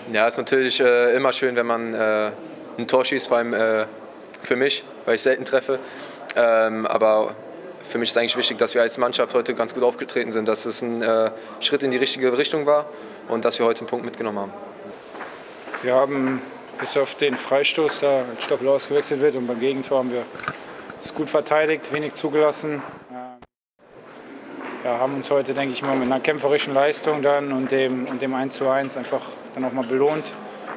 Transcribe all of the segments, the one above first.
Ja, es ist natürlich immer schön, wenn man ein Tor schießt, vor allem für mich, weil ich selten treffe. Aber für mich ist eigentlich wichtig, dass wir als Mannschaft heute ganz gut aufgetreten sind, dass es ein Schritt in die richtige Richtung war und dass wir heute einen Punkt mitgenommen haben. Wir haben bis auf den Freistoß, da Stoppel ausgewechselt wird, und beim Gegentor haben wir es gut verteidigt, wenig zugelassen. Ja, haben uns heute, denke ich mal, mit einer kämpferischen Leistung dann und dem 1:1 einfach dann auch mal belohnt.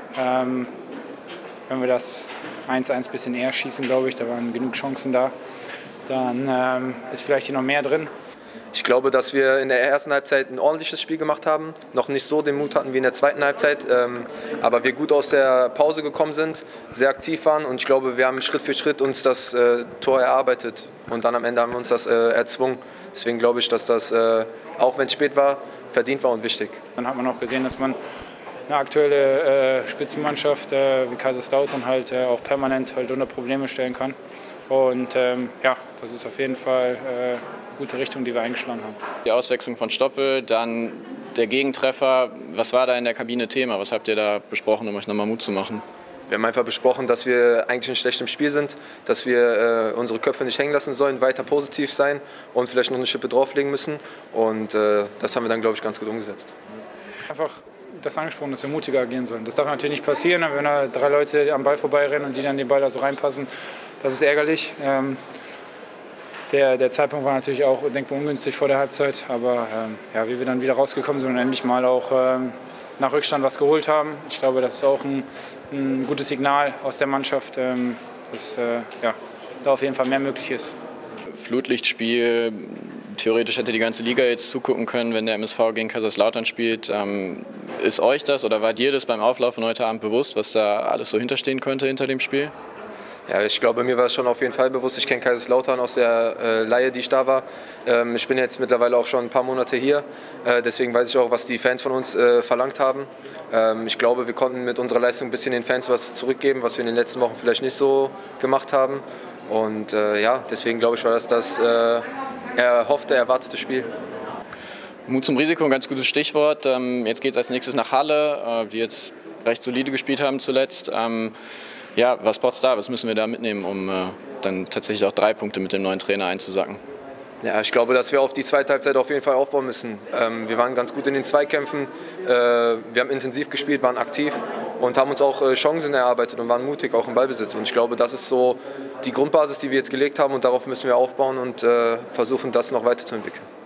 Wenn wir das 1:1 ein bisschen eher schießen, glaube ich, da waren genug Chancen da, dann ist vielleicht hier noch mehr drin. Ich glaube, dass wir in der ersten Halbzeit ein ordentliches Spiel gemacht haben, noch nicht so den Mut hatten wie in der zweiten Halbzeit, aber wir gut aus der Pause gekommen sind, sehr aktiv waren und ich glaube, wir haben Schritt für Schritt uns das Tor erarbeitet und dann am Ende haben wir uns das erzwungen. Deswegen glaube ich, dass das, auch wenn es spät war, verdient war und wichtig. Dann hat man auch gesehen, dass man eine aktuelle Spitzenmannschaft wie Kaiserslautern halt auch permanent halt unter Probleme stellen kann. Und ja, das ist auf jeden Fall eine gute Richtung, die wir eingeschlagen haben. Die Auswechslung von Stoppel, dann der Gegentreffer. Was war da in der Kabine Thema? Was habt ihr da besprochen, um euch nochmal Mut zu machen? Wir haben einfach besprochen, dass wir eigentlich in schlechtem Spiel sind, dass wir unsere Köpfe nicht hängen lassen sollen, weiter positiv sein und vielleicht noch eine Schippe drauflegen müssen. Und das haben wir dann, glaube ich, ganz gut umgesetzt. Einfach das angesprochen, dass wir mutiger agieren sollen. Das darf natürlich nicht passieren, wenn da 3 Leute am Ball vorbeirennen und die dann den Ball da so reinpassen. Das ist ärgerlich. Der Zeitpunkt war natürlich auch denkbar ungünstig vor der Halbzeit, aber ja, wie wir dann wieder rausgekommen sind und endlich mal auch nach Rückstand was geholt haben. Ich glaube, das ist auch ein gutes Signal aus der Mannschaft, dass ja, da auf jeden Fall mehr möglich ist. Flutlichtspiel, theoretisch hätte die ganze Liga jetzt zugucken können, wenn der MSV gegen Kaiserslautern spielt. Ist euch das oder war dir das beim Auflaufen heute Abend bewusst, was da alles so hinterstehen könnte hinter dem Spiel? Ja, ich glaube, mir war es schon auf jeden Fall bewusst. Ich kenne Kaiserslautern aus der Leihe, die ich da war. Ich bin jetzt mittlerweile auch schon ein paar Monate hier. Deswegen weiß ich auch, was die Fans von uns verlangt haben. Ich glaube, wir konnten mit unserer Leistung ein bisschen den Fans was zurückgeben, was wir in den letzten Wochen vielleicht nicht so gemacht haben. Und ja, deswegen glaube ich, war das erhoffte, erwartete Spiel. Mut zum Risiko, ein ganz gutes Stichwort. Jetzt geht es als nächstes nach Halle, die jetzt recht solide gespielt haben zuletzt. Ja, was braucht es da? Was müssen wir da mitnehmen, um dann tatsächlich auch 3 Punkte mit dem neuen Trainer einzusacken? Ja, ich glaube, dass wir auf die zweite Halbzeit auf jeden Fall aufbauen müssen. Wir waren ganz gut in den Zweikämpfen, wir haben intensiv gespielt, waren aktiv und haben uns auch Chancen erarbeitet und waren mutig, auch im Ballbesitz. Und ich glaube, das ist so die Grundbasis, die wir jetzt gelegt haben und darauf müssen wir aufbauen und versuchen, das noch weiterzuentwickeln.